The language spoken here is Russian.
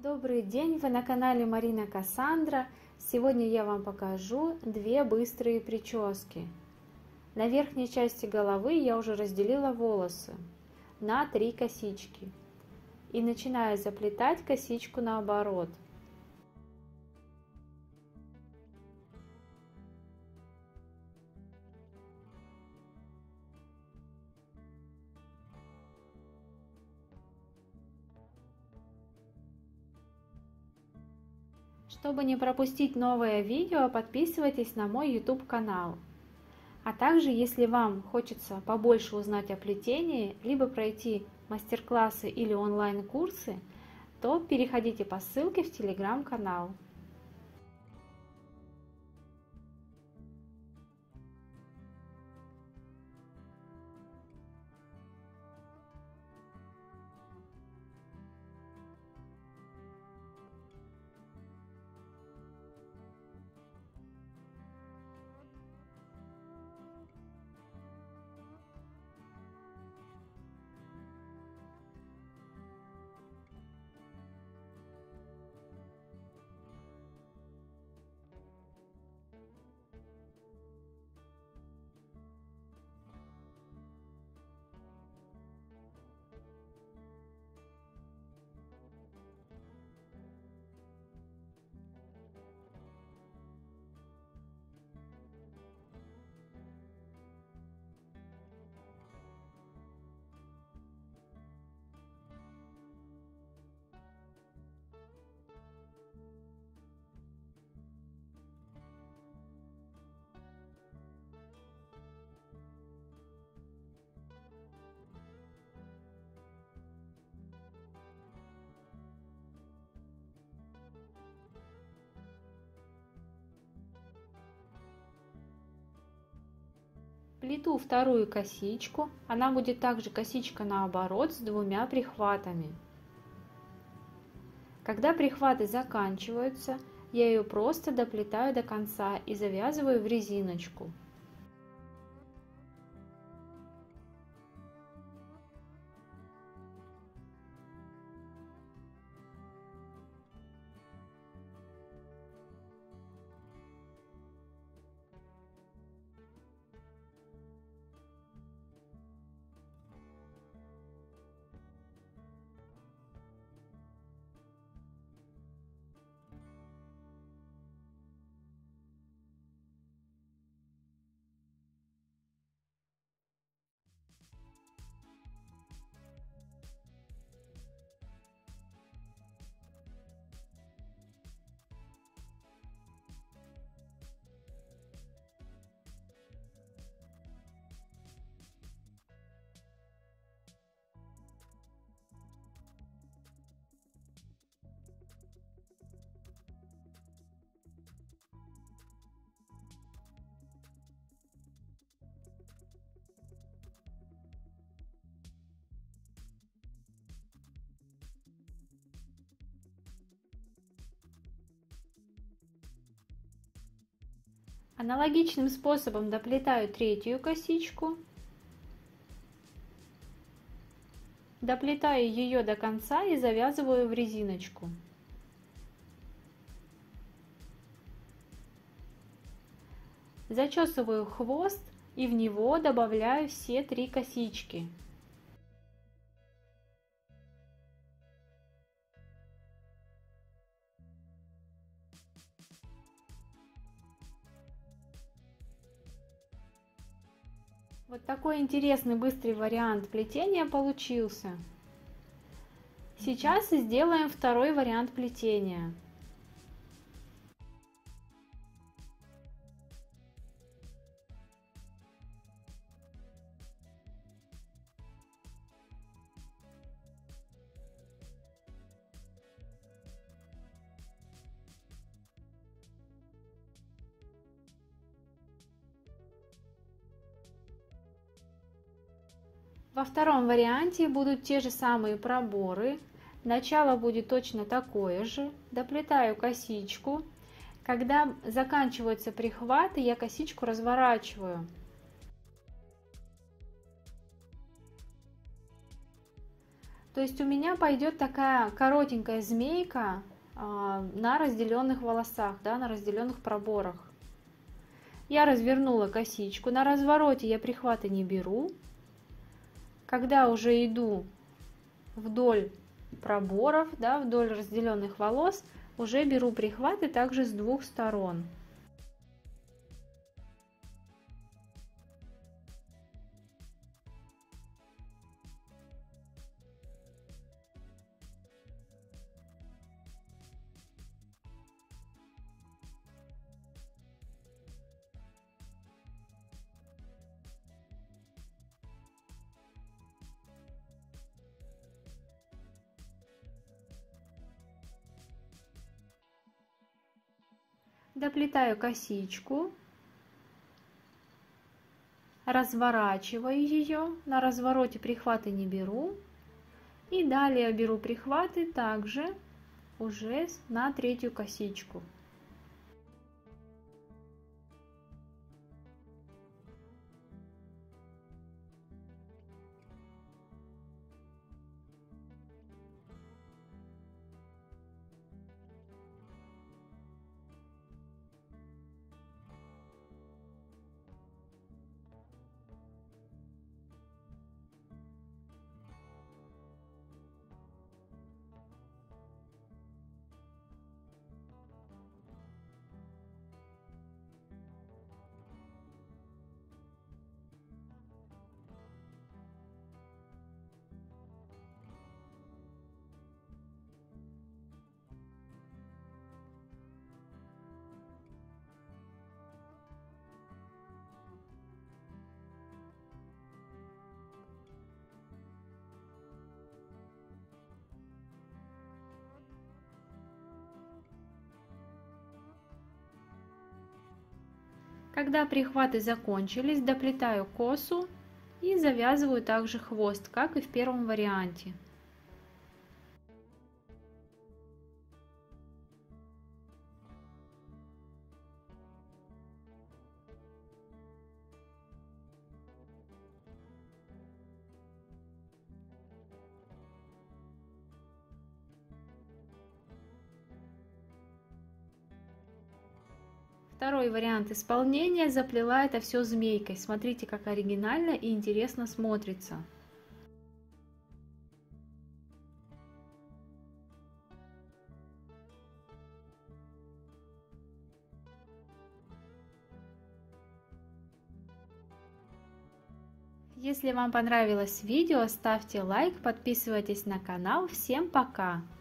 Добрый день, вы на канале Марина Кассандра. Сегодня я вам покажу две быстрые прически. На верхней части головы я уже разделила волосы на 3 косички и начинаю заплетать косичку наоборот. Чтобы не пропустить новое видео, подписывайтесь на мой YouTube канал. А также, если вам хочется побольше узнать о плетении, либо пройти мастер-классы или онлайн-курсы, то переходите по ссылке в Telegram-канал. Плету вторую косичку, она будет также косичка наоборот с 2 прихватами. Когда прихваты заканчиваются, я ее просто доплетаю до конца и завязываю в резиночку. Аналогичным способом доплетаю третью косичку, доплетаю ее до конца и завязываю в резиночку. Зачесываю хвост и в него добавляю все 3 косички. Вот такой интересный быстрый вариант плетения получился. Сейчас сделаем второй вариант плетения. Во втором варианте будут те же самые проборы. Начало будет точно такое же. Доплетаю косичку. Когда заканчиваются прихваты, я косичку разворачиваю. То есть у меня пойдет такая коротенькая змейка на разделенных волосах, да, на разделенных проборах. Я развернула косичку, на развороте я прихваты не беру. Когда уже иду вдоль проборов, да, вдоль разделенных волос, уже беру прихваты также с двух сторон. Доплетаю косичку, разворачиваю ее, на развороте прихваты не беру, и далее беру прихваты также уже на третью косичку. Когда прихваты закончились, доплетаю косу и завязываю также хвост, как и в первом варианте. Второй вариант исполнения: заплела это все змейкой. Смотрите, как оригинально и интересно смотрится. Если вам понравилось видео, ставьте лайк, подписывайтесь на канал. Всем пока!